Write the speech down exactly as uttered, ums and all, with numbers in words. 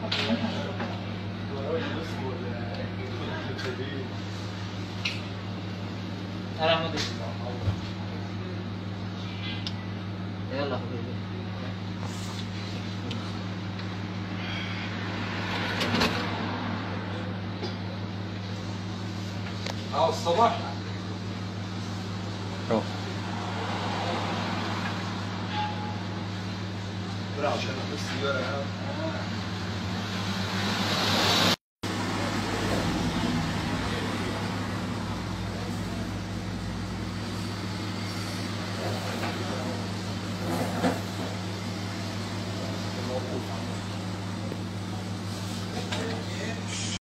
انا مدري. يلا حبيبي. اه الصباح روح عشان بس الورقه